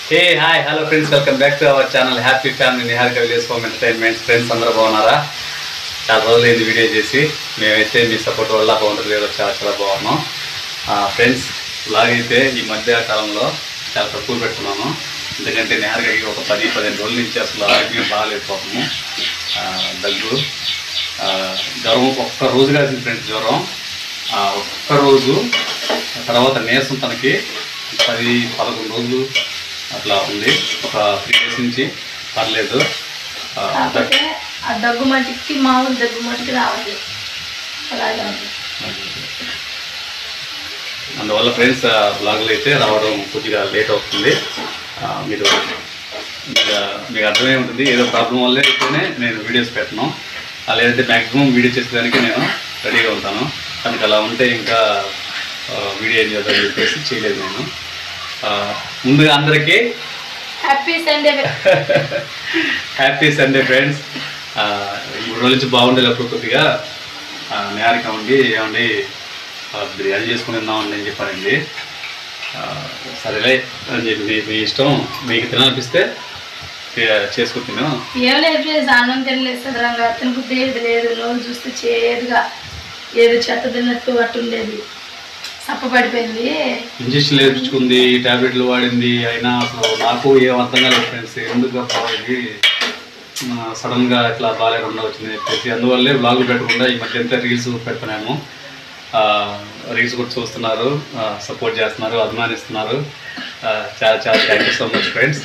Hey hi hello friends, welcome back to our channel happy family Niharika village home entertainment. Friends అందరూ బాగున్నారా? చాలా రోజులైంది video చేసి. మేమైతే మీ సపోర్ట్ వల్ల బాగుంటుంది కదా, చాలా చాలా బాగున్నాం. ఫ్రెండ్స్ బ్లాగ్ అయితే ఈ మధ్య కాలంలో చాలా తక్కువ పెడుతున్నాను. ఎందుకంటే నిహారికకి ఒక 10-15 రోజుల నుంచి అసలు ఆరోగ్యం బాగాలేదు. పాపము దగ్గు, జ్వరం ఒక్క రోజు కాసింది ఫ్రెండ్స్. జ్వరం ఒక్కరోజు, తర్వాత నీరసం తనకి 10-11 రోజులు అట్లా ఉంది. ఒక 3 days నుంచి పర్లేదు. దగ్గు మట్టికి మామూలు దగ్గు మట్టికి రావట్లేదు. అలాగే అందువల్ల ఫ్రెండ్స్ బ్లాగులు అయితే రావడం కొద్దిగా లేట్ అవుతుంది. మీకు అర్థమై ఉంటుంది, ఏదో ప్రాబ్లం వల్లే అయితేనే నేను వీడియోస్ పెట్టను. లేదంటే మ్యాక్సిమం వీడియో చేసేదానికి నేను రెడీగా ఉంటాను. అందుకు అలా ఉంటే ఇంకా వీడియో ఏం చేద్దామని చెప్పేసి చేయలేదు నేను. ముందుగా అందరికీ happy Sunday. Happy Sunday friends. 3 రోజుల నుంచి బాగుండేటప్పుడు కొద్దిగా నిహారిక ఉండి ఏమండి బిర్యానీ చేసుకుని తిందామని నేను చెప్పానండి. సరేలే అని చెప్పి మీ ఇష్టం, మీకు తినాలనిపిస్తే చేసుకుని తిన్నాను. ఏం లేదు, అన్నం తినలేదు సదరంగా, తినబుద్ధి ఏది లేదు. నోరు చూస్తే చేదుగా ఏదో చెత్త తిన్నట్టు అట్టు ఉండేది. పడిపోయింది. ఇంజక్షన్లు వేయించుకుంది, టాబ్లెట్లు వాడింది, అయినా అసలు నాకు ఏం అర్థం కాలేదు ఫ్రెండ్స్. ఎందుకు ఇది సడన్గా ఇట్లా బాగాలేకుండా వచ్చింది చెప్పేసి అందువల్లే బ్లాగులు పెట్టకుండా ఈ మధ్య అంతా రీల్స్ పెడుతున్నాము. రీల్స్ కూడా చూస్తున్నారు, సపోర్ట్ చేస్తున్నారు, అభిమానిస్తున్నారు. చాలా చాలా thank you so much friends.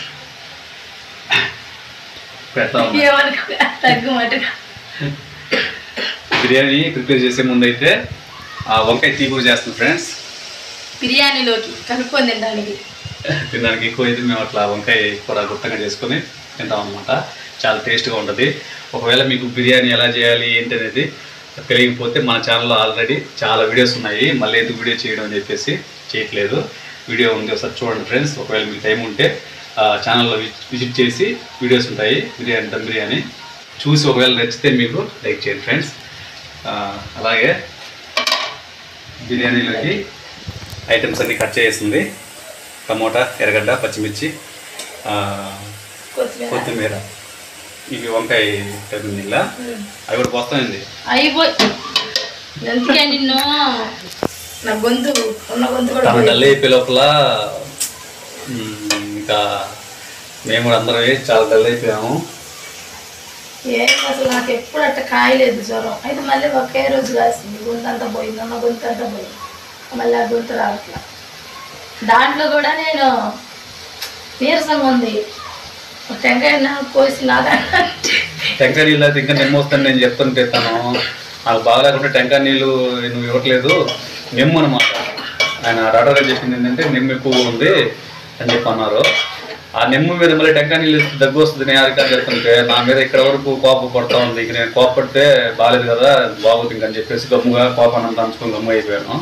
Biryani prepare చేసే ముందు అయితే వంకాయ తీగూర చేస్తుంది ఫ్రెండ్స్. బిర్యానీలోకి కలుపుకొని తినడానికి ఎక్కువ అయితే మేము అట్లా వంకాయ కూర గుర్తంగా చేసుకొని తింటాం అనమాట. చాలా టేస్ట్గా ఉంటుంది. ఒకవేళ మీకు బిర్యానీ ఎలా చేయాలి ఏంటి అనేది తెలియకపోతే మన ఛానల్లో ఆల్రెడీ చాలా వీడియోస్ ఉన్నాయి. మళ్ళీ ఎందుకు వీడియో చేయడం అని చెప్పేసి చేయట్లేదు. వీడియో ఉంది, ఒకసారి చూడండి ఫ్రెండ్స్. ఒకవేళ మీకు టైం ఉంటే ఛానల్లో విజిట్ చేసి వీడియోస్ ఉంటాయి. బిర్యానీ, దమ్ బిర్యానీ చూసి ఒకవేళ నచ్చితే మీకు లైక్ చేయండి ఫ్రెండ్స్. అలాగే బిర్యానీలోకి ఐటమ్స్ అన్నీ కట్ చేసింది. టమోటా, ఎర్రగడ్డ, పచ్చిమిర్చి, కొత్తిమీర, ఇవి వంకాయ నీళ్ళ అవి కూడా పోస్తాయండి. డల్ అయిపోయే లోపల ఇంకా మేము కూడా అందరం చాలా డల్ అయిపోయాము. అసలు నాకు ఎప్పుడు అట్ట కాయలేదు జ్వరం. అయితే మళ్ళీ ఒకే రోజు కాసింది. గొంతు అంతా పోయింది, అన్న గొంతు అంతా పోయింది. మళ్ళీ ఆ గొంతు రావట్లా. దాంట్లో కూడా నేను నీరసంగా ఉంది. టెంకాయ కోసి టెంకాయ నీళ్ళు అయితే ఇంకా నిమ్మ వస్తాను నేను చెప్తుంటే తను నాకు బాగా లేకుంటే టెంకాయ నీళ్ళు నువ్వు ఇవ్వట్లేదు, నిమ్ము అనమాట. ఆయన డాక్టర్ గారు చెప్పింది ఏంటంటే నిమ్మ ఎక్కువ ఉంది అని చెప్పి అన్నారు. ఆ నిమ్మ మీద మళ్ళీ టెంకాయ నీళ్ళు దగ్గు వస్తుంది నిహారిక అని చెప్తుంటే నా మీద ఇక్కడ వరకు కోపం పడుతూ ఉంది. ఇక నేను కోపడితే బాగాలేదు కదా, బాగోదు ఇంకని చెప్పేసి గమ్ముగా కోపాన్ని దంచుకొని గమ్ము అయిపోయాను.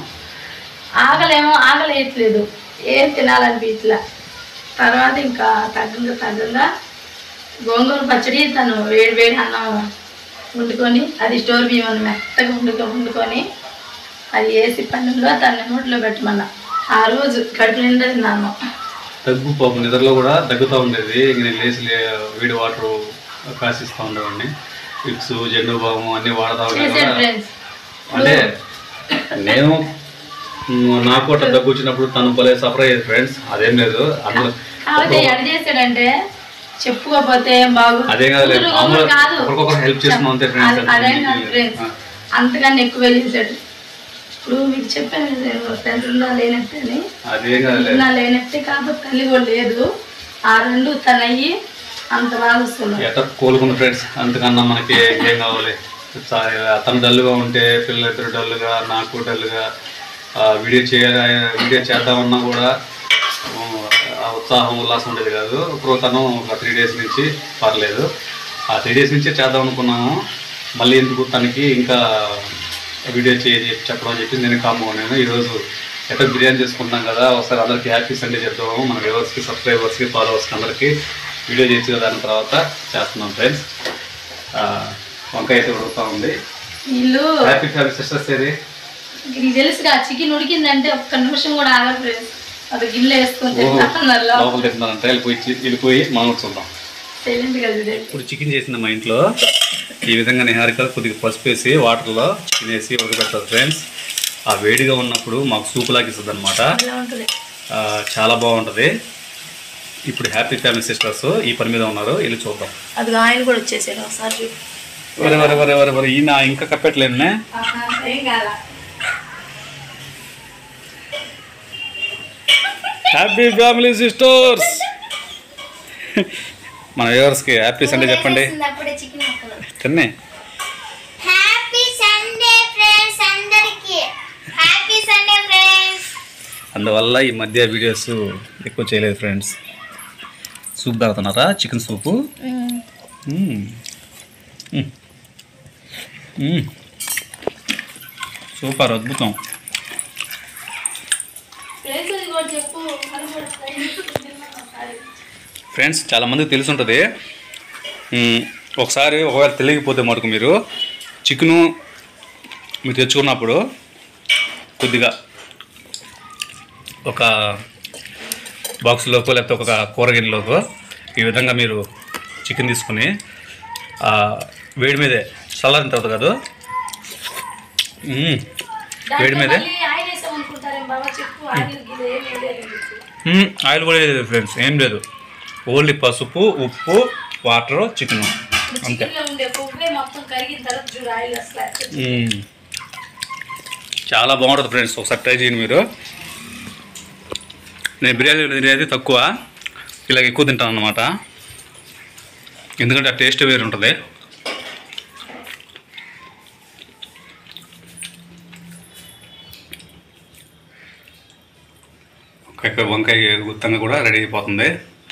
ఆగలేయట్లేదు, ఏం తినాలనిపించలే. తర్వాత ఇంకా తగ్గంగా గోంగూర పచ్చడి తను వేడి అన్నం వండుకొని, అది స్టోర్ బియ్యం మెత్తగా వండుకొని అది వేసి పన్నెండులో తన నోట్లో పెట్టమన్నా. ఆ రోజు కడుపు నిండా తిన్నాను. దగ్గు పాపం నిద్రలో కూడా దగ్గుతూ ఉండేది. ఇంక నేను లేచి వేడి వాటర్ కాసిస్తూ ఉండేవాడిని. విక్స్, జెండు బాము అన్నీ వాడుతూ ఉండేది. అంటే నేను నాకు అట్లా దగ్గు వచ్చినప్పుడు తను భలే సఫర్ అయ్యేది ఫ్రెండ్స్. అదేం లేదు, అందులో చేసాడంటే చెప్పుకోపోతే అదే కాదు, ఒకరికొకరు హెల్ప్ చేస్తున్నాం అంతే ఫ్రెండ్స్. అంతకన్నా ఎక్కువ చేశాడు. ఇప్పుడు మీకు చెప్పాను తండ్రున్నా లేనట్టు అని, నా లేనట్టే కాకపోతే తల్లి కూడా లేదు. ఆ రెండు తనయ్యి అంత బాగా వస్తుంది. ఎట్లా కోలుకున్న ఫ్రెండ్స్, అంతకన్నా మనకి ఏం కావాలి. తను డల్లుగా ఉంటే పిల్లలిద్దరు డల్లుగా, నాకు డల్లుగా వీడియో చేద్దామన్నా కూడా ఉత్సాహం ఉల్లాసం ఉండేది కాదు. ఇప్పుడు తను ఒక 3 days నుంచి పర్లేదు. ఆ 3 days నుంచే చేద్దాం అనుకున్నాము. మళ్ళీ ఎందుకు తనకి ఇంకా వీడియో చెప్పడం అని చెప్పి నేను కామ్గా ఉన్నాను. ఈరోజు ఎక్కడ బిర్యానీ చేసుకుంటున్నాం కదా, ఒకసారి అందరికీ హ్యాపీ సండే చెప్తాము. మన వ్యూవర్స్కి, సబ్స్క్రైబర్స్కి, ఫాలోవర్స్కి అందరికీ వీడియో చేసి కదా దాని తర్వాత చేస్తున్నాం ఫ్రెండ్స్. వంకాయ అయితే ఉడుకుతూ ఉంది. Happy family sisters. ఏది తెలుసుగా, చికెన్ ఉడికిందంటే ఒక్క నిమిషం కూడా ఆగదు ఫ్రెండ్స్. అది గిన్నె వేసుకొని లోపల తింటున్నారంటే వెళ్ళిపోయి మనం చూద్దాం. ఇప్పుడు చికెన్ చేసింది మా ఇంట్లో. ఈ విధంగా నిహారిక కొద్దిగా పసుపు వేసి వాటర్లో చికెన్ వేసి ఉడకబెడతారు ఫ్రెండ్స్. ఆ వేడిగా ఉన్నప్పుడు మాకు సూప్ లాగా ఇస్తుంది అనమాట. చాలా బాగుంటుంది. ఇప్పుడు హ్యాపీ ఫ్యామిలీ సిస్టర్స్ ఈ పని మీద ఉన్నారు, వెళ్ళి చూద్దాం. అది ఆయన కూడా వచ్చేసారు ఒకసారి. వరే ఈయన ఇంకా కప్పెట్టలేనే. Happy family sisters. మన వ్యూవర్స్కి హ్యాపీ సండే చెప్పండి. తిన్నే అందువల్ల ఈ మధ్య వీడియోస్ ఎక్కువ చేయలేదు ఫ్రెండ్స్. సూప్ తాగుతున్నారా? Chicken soup. సూపర్, అద్భుతం. ఫ్రెండ్స్ చాలామందికి తెలిసి ఉంటుంది. ఒకసారి ఒకవేళ తెలియకపోతే మటుకు మీరు చికెను మీరు తెచ్చుకున్నప్పుడు కొద్దిగా ఒక బాక్స్లోకో లేకపోతే ఒక కూరగిన్నెలోకో ఈ విధంగా మీరు చికెన్ తీసుకుని వేడి మీదే చల్లారిన తర్వాత కాదు, వేడి మీదే ఆయిల్ కూడా లేదు ఫ్రెండ్స్, ఏం లేదు. ఓన్లీ పసుపు, ఉప్పు, వాటర్, చికెన్ అంతే. చాలా బాగుంటుంది ఫ్రెండ్స్, ఒకసారి ట్రై చేయండి మీరు. నేను బిర్యానీ తినేది తక్కువ, ఇలాగ ఎక్కువ తింటాను అన్నమాట. ఎందుకంటే ఆ టేస్ట్ వేరు ఉంటుంది. ఇక్కడ వంకాయ గుత్తంగా కూడా రెడీ అయిపోతుంది.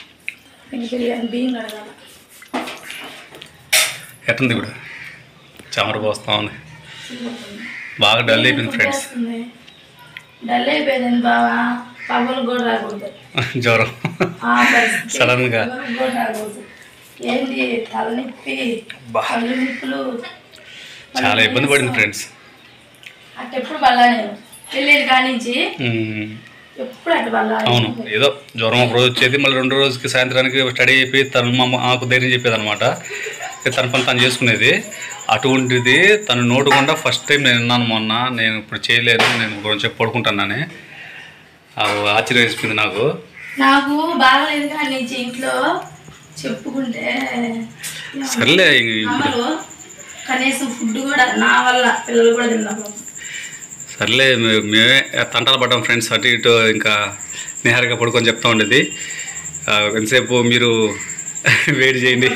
ఎట్టుంది కూడా చెమట పోస్తా ఉంది. బాగా డల్ అయిపోయింది ఫ్రెండ్స్. డల్ అయిపోయింది బావా, పగలు కూడా రాకూడదు. జ్వరం సడన్ గా ఏంటి తలనొప్పి, కళ్ళు నిప్పులు, చాలా ఇబ్బంది పడింది ఫ్రెండ్స్. అట్ట ఎప్పుడు బల్లా నేను వెళ్ళేది కానించి ఎప్పుడు అట్ట బల్లా. అవును, ఏదో జ్వరం ఒక రోజు వచ్చేది, మళ్ళీ 2 రోజుకి సాయంత్రానికి స్టడీ అయిపోయి తను మాకు ధైర్యం చెప్పేది అనమాట. తన పని తను చేసుకునేది. అటువంటిది తను నోటుకుండా ఫస్ట్ టైం నేను విన్నాను మొన్న. నేను ఇప్పుడు చేయలేను, నేను కొంచెం పడుకుంటానని. ఆశ్చర్యం వేసింది నాకు. నాకు బాగాలేదు కానీ ఇంట్లో చెప్పుకుంటే సర్లే, కనీసం ఫుడ్ కూడా నా వల్ల పిల్లలు కూడా తిన్నాము. సర్లే, మేమే తంటాలు పడ్డాం ఫ్రెండ్స్. అటు ఇటు ఇంకా నిహారిగా పడుకొని చెప్తా ఉండేది. ఎంతసేపు మీరు వెయిట్ చేయండి,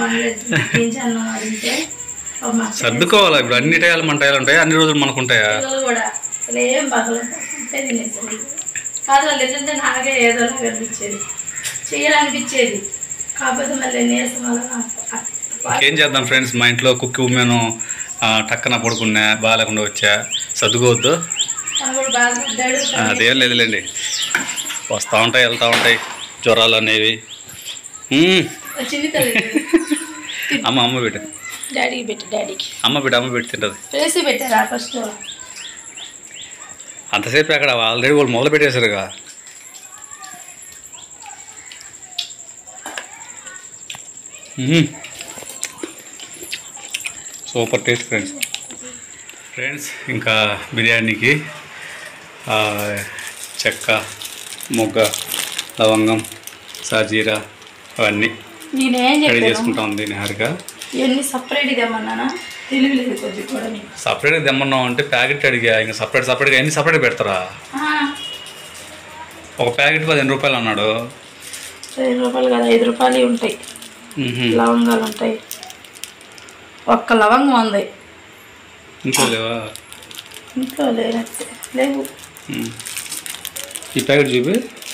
సర్దుకోవాలా. ఇప్పుడు అన్ని టయాలు మన టయాలు ఉంటాయి, అన్ని రోజులు మనకు ఉంటాయా? కాదు వాళ్ళు ఏంటంటే నాకే ఏదో అనిపించేది, చేయాలనిపించేది. కాకపోతే మళ్ళీ నీరసం వల్ల ఏం చేద్దాం ఫ్రెండ్స్. మా ఇంట్లో కుక్కి ఉమ్మెను టక్కన పడుకున్నా, బాగాలేకుండా వచ్చా. సర్దుకోవద్దు, అదేం లేదులేండి. వస్తూ ఉంటాయి, వెళ్తూ ఉంటాయి జ్వరాలు అనేవి. అమ్మ పెట్టు, డాడీకి పెట్టి, డాడీకి అమ్మ పెట్టి తింటుంది. వేసి పెట్టారా ఫస్ట్? అంతసేపు అక్కడ ఆల్రెడీ వాళ్ళు మొదలు పెట్టేశారుగా. Super taste friends. ఇంకా బిర్యానీకి చెక్క, మొగ్గ, లవంగం, సాజీరా అవన్నీ రెడీ చేసుకుంటా ఉంది నిహారిక. ఇవన్నీ సపరేట్గా తెమ్మన్నానా? తెలియలేదు కొద్ది కూడా. సపరేట్గా తెమ్మన్నావు అంటే ప్యాకెట్ అడిగా. ఇంకా సపరేట్గా అన్ని సపరేట్గా పెడతారా? ఒక ప్యాకెట్ 15 రూపాయలు అన్నాడు. 10 రూపాయలు కదా, 5 రూపాయలు ఉంటాయి. లవంగాలు ఉంటాయి, ఒక్క లవంగం ఉంది. ఇంట్లో లేవా? ఇంట్లో లేవు. ఈ ప్యాకెట్ చూపి,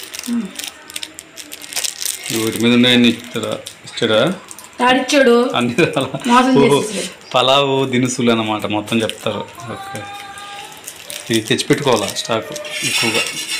వీటి మీద ఉన్నాయని ఇచ్చాడా? తాడిచ్చాడు. అన్ని పలావు దినుసులు అన్నమాట మొత్తం చెప్తారు. ఓకే, ఇది తెచ్చిపెట్టుకోవాలా స్టాక్ ఎక్కువగా.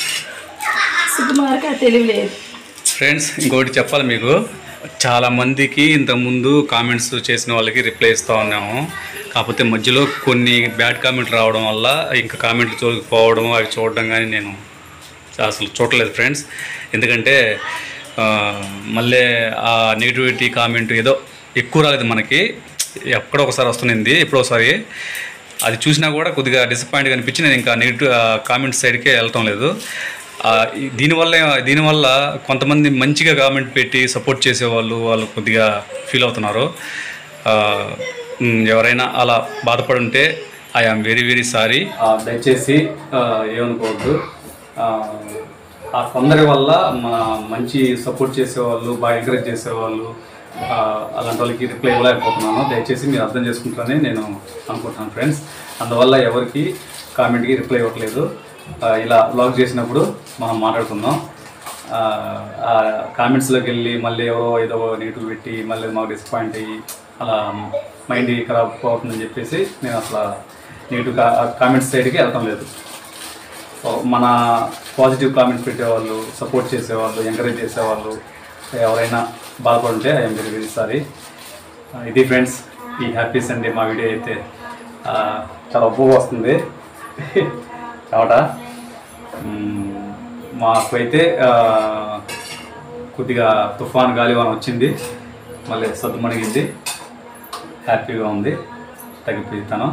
తెలియలేదు ఫ్రెండ్స్. ఇంకోటి చెప్పాలి మీకు, చాలామందికి ఇంతకుముందు కామెంట్స్ చేసిన వాళ్ళకి రిప్లై ఇస్తూ ఉన్నాము. కాకపోతే మధ్యలో కొన్ని బ్యాడ్ కామెంట్లు రావడం వల్ల ఇంకా కామెంట్లు చూడకపోవడం, అవి చూడడం కానీ నేను అసలు చూడలేదు ఫ్రెండ్స్. ఎందుకంటే మళ్ళీ ఆ నెగిటివిటీ కామెంట్ ఏదో ఎక్కువ రాలేదు మనకి, ఎక్కడో ఒకసారి వస్తుంది, ఎప్పుడోసారి అది చూసినా కూడా కొద్దిగా డిసప్పాయింట్గా అనిపించి నేను ఇంకా నెగిటివ్ కామెంట్ సైడ్కే వెళ్ళటం లేదు. దీనివల్ల కొంతమంది మంచిగా కామెంట్ పెట్టి సపోర్ట్ చేసేవాళ్ళు వాళ్ళు కొద్దిగా ఫీల్ అవుతున్నారు. ఎవరైనా అలా బాధపడి ఉంటే I am very very sorry. దయచేసి ఏమనుకోవద్దు. ఆ కొందరి వల్ల మంచి సపోర్ట్ చేసేవాళ్ళు, బాగా ఎంకరేజ్ చేసేవాళ్ళు, అలాంటి వాళ్ళకి రిప్లై ఇవ్వలేకపోతున్నాను. దయచేసి మీరు అర్థం చేసుకుంటారని నేను అనుకుంటున్నాను ఫ్రెండ్స్. అందువల్ల ఎవరికి కామెంట్కి రిప్లై ఇవ్వట్లేదు. ఇలా బ్లాగ్ చేసినప్పుడు మనం మాట్లాడుకుందాం. కామెంట్స్లోకి వెళ్ళి మళ్ళీ ఎవరో ఏదో నెగిటివ్ పెట్టి మళ్ళీ మాకు డిసప్పాయింట్ అయ్యి అలా మైండ్ ఖరాబ్ అవుతుందని చెప్పేసి నేను అసలు నెగిటివ్ కామెంట్స్ సైడ్కి వెళ్ళటం లేదు. మన పాజిటివ్ కామెంట్స్ పెట్టేవాళ్ళు, సపోర్ట్ చేసేవాళ్ళు, ఎంకరేజ్ చేసేవాళ్ళు ఎవరైనా బాధపడుంటే ఐఎమ్ వెరీ వెరీ సారీ. ఇది ఫ్రెండ్స్ ఈ హ్యాపీ సండే మా వీడియో అయితే చాలా ఒప్పుగా వస్తుంది కాబట్టి మాకైతే కొద్దిగా తుఫాన్ గాలివాన వచ్చింది, మళ్ళీ సద్దుమణిగింది, హ్యాపీగా ఉంది, తగ్గిపోతాను.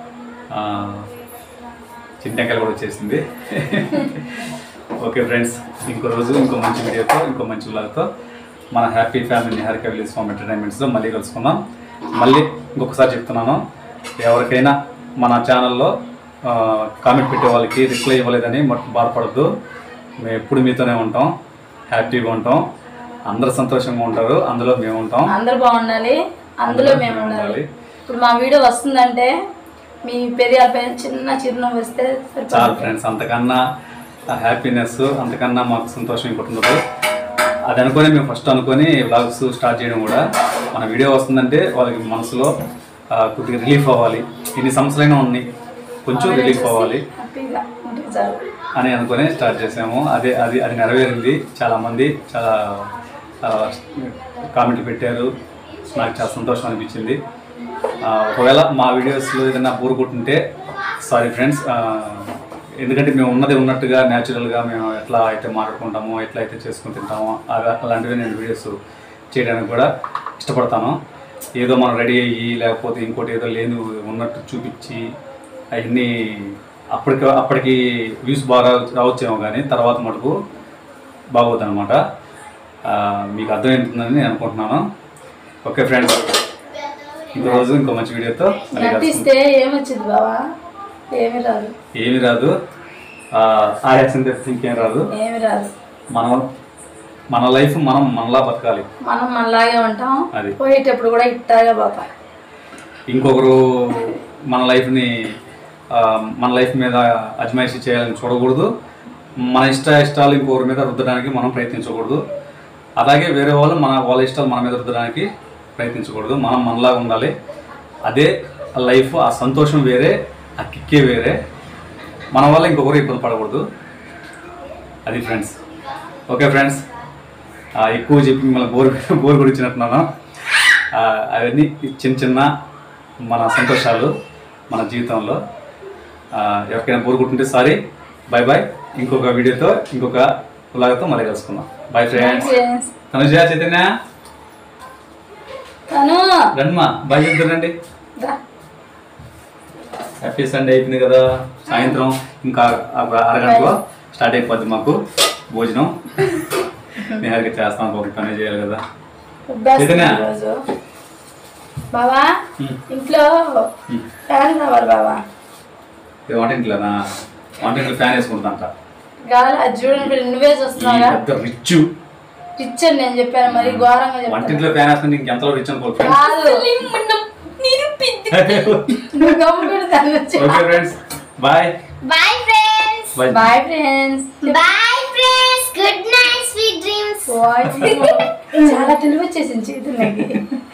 చింతకాయలు కూడా వచ్చేసింది. ఓకే ఫ్రెండ్స్, ఇంకో రోజు ఇంకో మంచి వీడియోతో ఇంకో మంచి వ్లాగ్తో మన happy family Niharika village farm ఎంటర్టైన్మెంట్స్లో మళ్ళీ కలుసుకుందాం. మళ్ళీ ఇంకొకసారి చెప్తున్నాను, ఎవరికైనా మన ఛానల్లో కామెంట్ పెట్టే వాళ్ళకి రిప్లై ఇవ్వలేదని బాధపడద్దు. మేము ఎప్పుడు మీతోనే ఉంటాం, హ్యాపీగా ఉంటాం, అందరూ సంతోషంగా ఉంటారు, అందులో మేము ఉంటాం. అందరూ బాగుండాలి, అందులో మేము ఉండాలి. ఇప్పుడు మా వీడియో వస్తుందంటే మీ పెరియాలపై చిన్న చిరునవ్వు వస్తే చాలు ఫ్రెండ్స్. అంతకన్నా హ్యాపీనెస్, అంతకన్నా మాకు సంతోషం ఇంకోటి ఉండదు. అది అనుకొని మేము ఫస్ట్ అనుకొని వ్లాగ్స్ స్టార్ట్ చేయడం కూడా, మన వీడియో వస్తుందంటే వాళ్ళకి మనసులో కొద్దిగా రిలీఫ్ అవ్వాలి, ఎన్ని సంవత్సరాలైనా ఉన్నాయి కొంచెం రిలీఫ్ అవ్వాలి అని అనుకుని స్టార్ట్ చేసాము. అది నెరవేరింది. చాలామంది చాలా కామెంట్లు పెట్టారు, నాకు చాలా సంతోషం అనిపించింది. ఒకవేళ మా వీడియోస్లో ఏదైనా బోర్ కొట్టుంటే సారీ ఫ్రెండ్స్. ఎందుకంటే మేము ఉన్నది ఉన్నట్టుగా న్యాచురల్గా మేము ఎట్లా అయితే మాట్లాడుకుంటామో, ఎట్లా అయితే చేసుకుని తింటామో అలాంటివి నేను వీడియోస్ చేయడానికి కూడా ఇష్టపడతాను. ఏదో మనం రెడీ అయ్యి లేకపోతే ఇంకోటి ఏదో లేని ఉన్నట్టు చూపించి అవన్నీ అప్పటికి వ్యూస్ బాగా రావచ్చేమో, కానీ తర్వాత మటుకు బాగోద్దు అనమాట. మీకు అర్థమవుతుందని నేను అనుకుంటున్నాను. ఓకే ఫ్రెండ్స్, ఇంకో రోజు ఇంకో మంచి వీడియోతో ఏమొచ్చింది బావా? ఏమి రాదు, ఆయాసం తెప్పితే ఇంకేం రాదు. మన లైఫ్ మనం మనలా బతకాలి, మనం మనలాగే ఉంటాం, అది పోయేటప్పుడు కూడా ఇట్టాగే పోతాం. ఇంకొకరు మన లైఫ్ మీద అజమాయిషి చేయాలని చూడకూడదు. మన ఇష్టాలు ఇంకొకరి మీద రుద్దడానికి మనం ప్రయత్నించకూడదు. అలాగే వేరే వాళ్ళు వాళ్ళ ఇష్టాలు మన మీద రుద్దడానికి ప్రయత్నించకూడదు. మనం మనలాగా ఉండాలి. అదే లైఫ్. ఆ సంతోషం వేరే, ఆ కిక్కే వేరే. మన వల్ల ఇంకొకరు ఇబ్బంది పడకూడదు. అది ఫ్రెండ్స్. ఓకే ఫ్రెండ్స్, ఎక్కువ చెప్పి మిమ్మల్ని బోర్ కొడిచ్చినట్టున్నాను. అవన్నీ చిన్న మన సంతోషాలు మన జీవితంలో. ఎవరికైనా బోర్ కొట్టుంటే సారీ. Bye bye. ఇంకొక వీడియోతో ఇంకొక వ్లాగ్తో మళ్ళీ కలుసుకుందాం. Bye friends. తనుజ, చైతన్య రండిమా, బాయ్ చెప్తారండి. హ్యాపీ సండే అయిపోయింది కదా. సాయంత్రం ఇంకా అరగంటలో స్టార్ట్ అయిపోద్ది మాకు భోజనం. నిహారిక చేస్తాం, ఒక పని చేయాలి కదా. బావా ఇంట్లో ఫ్యాన్ కావాలి బావా. వంటింట్లోనా? వంటింట్లో ఫ్యాన్ వేసుకుంటుందంట. చూడండి, నువ్వే చూస్తున్నావా? రిచ్ రిచ్ అని నేను చెప్పాను, మరి ఘోరంగా చెప్పాను. వంటింట్లో ఫ్యాన్ వేసుకుంటే ఇంకెంతలో రిచ్ అనుకోవచ్చు. Okay friends, bye bye friends. Bye friends. Bye friends. Good night, sweet dreams. చాలా తెలివి వచ్చేసింది చేతులకి.